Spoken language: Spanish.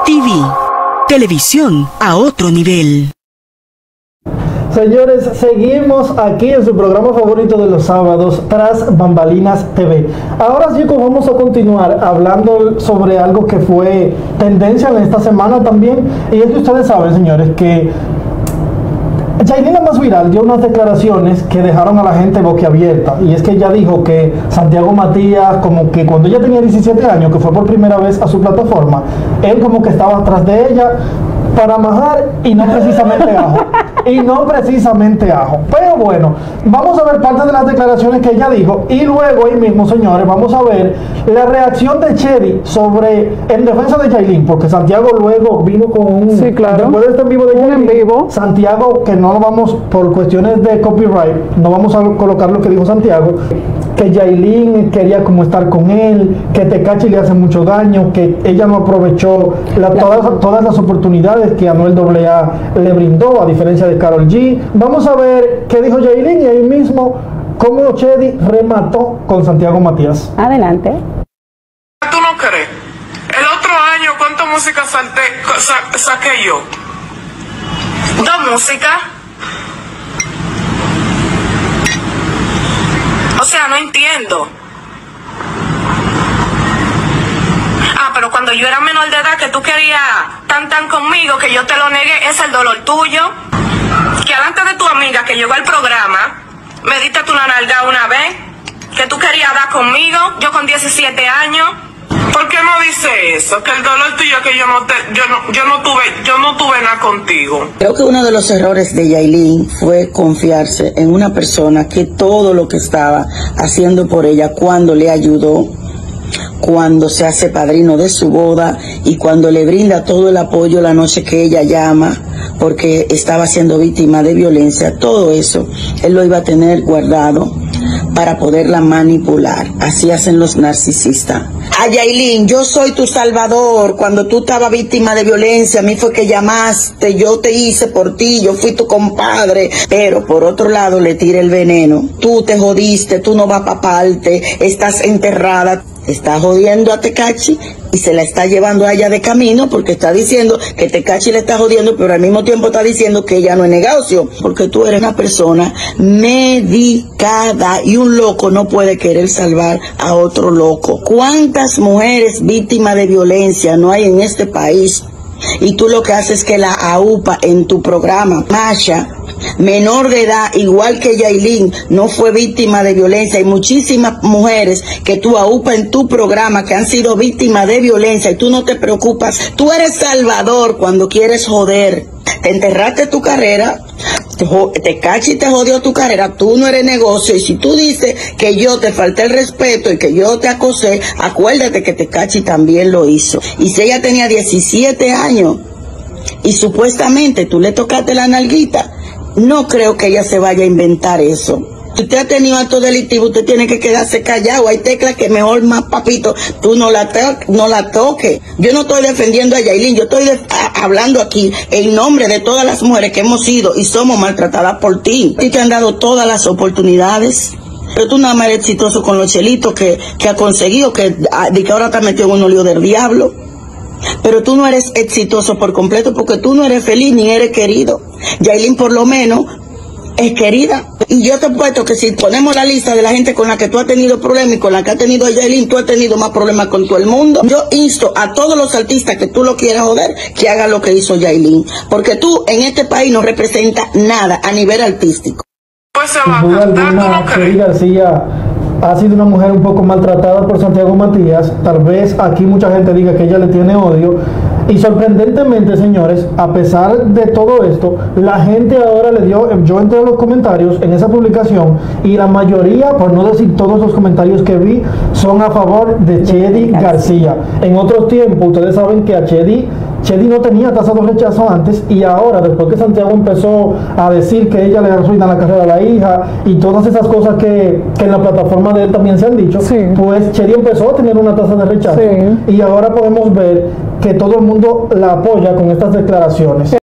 TV, televisión a otro nivel. Señores, seguimos aquí en su programa favorito de los sábados, Tras Bambalinas TV. Ahora, chicos, vamos a continuar hablando sobre algo que fue tendencia en esta semana también. Y es que ustedes saben, señores, que Yailin, la más viral, dio unas declaraciones que dejaron a la gente boquiabierta. Y es que ella dijo que Santiago Matías, como que cuando ella tenía 17 años, que fue por primera vez a su plataforma, él como que estaba atrás de ella para majar y no precisamente ajo. Y no precisamente ajo. Pero bueno, vamos a ver parte de las declaraciones que ella dijo y luego ahí mismo, señores, vamos a ver la reacción de Chedi sobre, en defensa de Yailin, porque Santiago luego vino con un... Sí, claro. Después de este en vivo de Yailin, en vivo. Santiago, que no lo vamos, por cuestiones de copyright, no vamos a colocar lo que dijo Santiago, que Yailin quería como estar con él, que Tekashi le hace mucho daño, que ella no aprovechó todas las oportunidades que Anuel AA le brindó, a diferencia de Karol G. Vamos a ver qué dijo Yailin y ahí mismo cómo Chedi remató con Santiago Matías. Adelante. ¿Tú no crees? El otro año, ¿cuánta música saqué yo? 2 músicas. O sea, no entiendo. Pero cuando yo era menor de edad, que tú querías tan conmigo, que yo te lo negué, es el dolor tuyo. Que delante de tu amiga que llegó al programa, me diste tú una nalga una vez, que tú querías dar conmigo, yo con 17 años. ¿Por qué no dice eso? Que el dolor tuyo, que yo no tuve nada contigo. Creo que uno de los errores de Yailin fue confiarse en una persona que todo lo que estaba haciendo por ella, cuando le ayudó, cuando se hace padrino de su boda y cuando le brinda todo el apoyo la noche que ella llama porque estaba siendo víctima de violencia, todo eso él lo iba a tener guardado para poderla manipular. Así hacen los narcisistas. A Yailin, yo soy tu salvador. Cuando tú estabas víctima de violencia, a mí fue que llamaste, yo te hice por ti, yo fui tu compadre. Pero por otro lado le tira el veneno. Tú te jodiste, tú no vas para parte, estás enterrada. Está jodiendo a Tekashi y se la está llevando a ella de camino porque está diciendo que Tekashi le está jodiendo, pero al mismo tiempo está diciendo que ella no es negocio, porque tú eres una persona medicada y un loco no puede querer salvar a otro loco. ¿Cuántas mujeres víctimas de violencia no hay en este país? Y tú lo que haces es que la aupa en tu programa. Masha, menor de edad, igual que Yailin, no fue víctima de violencia. Hay muchísimas mujeres que tú aupa en tu programa que han sido víctimas de violencia y tú no te preocupas. Tú eres salvador cuando quieres joder. Te enterraste tu carrera, Tekashi te jodió tu carrera, tú no eres negocio, y si tú dices que yo te falté el respeto y que yo te acosé, acuérdate que Tekashi también lo hizo. Y si ella tenía 17 años y supuestamente tú le tocaste la nalguita, no creo que ella se vaya a inventar eso. Si usted ha tenido acto delictivo, usted tiene que quedarse callado. Hay teclas que mejor, más papito, tú no la toques. Yo no estoy defendiendo a Yailin, yo estoy hablando aquí en nombre de todas las mujeres que hemos sido y somos maltratadas por ti. Y te han dado todas las oportunidades. Pero tú nada más eres exitoso con los chelitos que ha conseguido, de que ahora está metido en un lío del diablo. Pero tú no eres exitoso por completo porque tú no eres feliz ni eres querido. Yailin por lo menos es querida. Y yo te apuesto que si ponemos la lista de la gente con la que tú has tenido problemas y con la que ha tenido Yailin, tú has tenido más problemas con todo el mundo. Yo insto a todos los artistas que tú lo quieras joder, que hagan lo que hizo Yailin. Porque tú en este país no representas nada a nivel artístico. Pues se va a cantar, ¿tú no crees? Chedi García ha sido una mujer un poco maltratada por Santiago Matías. Tal vez aquí mucha gente diga que ella le tiene odio. Y sorprendentemente, señores, a pesar de todo esto, la gente ahora le dio, yo entré a los comentarios en esa publicación y la mayoría, por no decir todos los comentarios que vi, son a favor de Chedi García. En otros tiempos, ustedes saben que a Chedi no tenía tasa de rechazo antes, y ahora, después que Santiago empezó a decir que ella le arruina la carrera a la hija y todas esas cosas que en la plataforma de él también se han dicho, sí, pues Chedi empezó a tener una tasa de rechazo, sí, y ahora podemos ver que todo el mundo la apoya con estas declaraciones.